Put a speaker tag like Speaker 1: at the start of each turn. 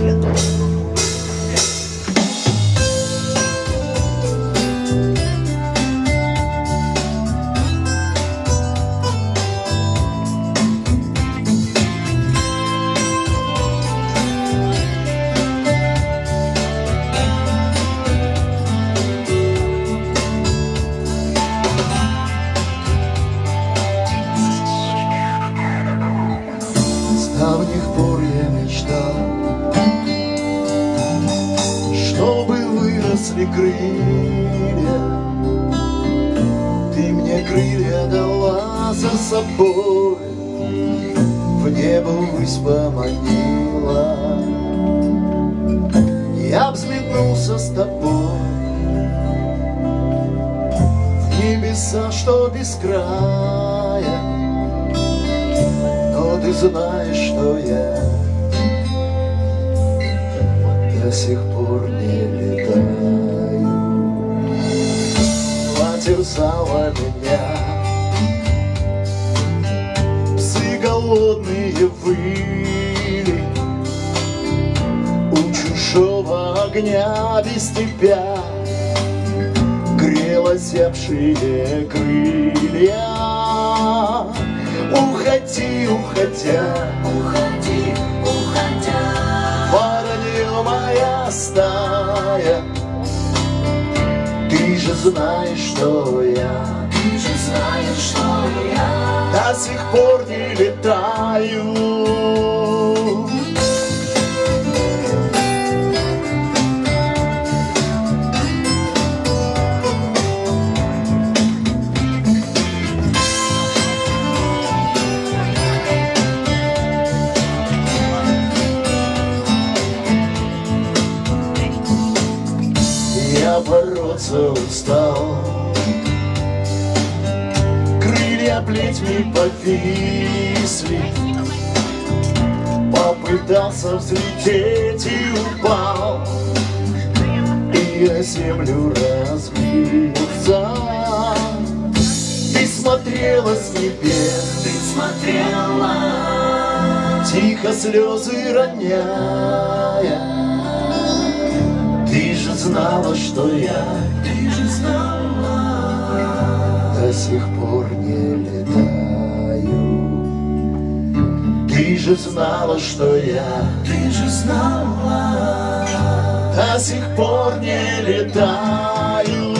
Speaker 1: С давних пор я мечтал, чтобы выросли крылья. Ты мне крылья дала за собой, в небо ввысь поманила. Я взметнулся с тобой в небеса, что без края. Но ты знаешь, что я до сих пор не летаю. Потерзала меня псы голодные выли, у чужого огня без тебя грело зябшие крылья. Уходи, уходя,
Speaker 2: Уходи, уходя,
Speaker 1: воронье моя стая. Ты же знаешь, что я
Speaker 2: ты же знаешь, что я
Speaker 1: до сих пор не летаю. Я бороться устал, крылья плетьми повисли. Попытался взлететь и упал, и о землю разбился. Ты смотрела с небес,
Speaker 2: ты смотрела,
Speaker 1: тихо слезы роняя. Ты же знала, что я
Speaker 2: ты же знала,
Speaker 1: до сих пор не летаю. Ты же знала, что я
Speaker 2: ты же знала,
Speaker 1: до сих пор не летаю.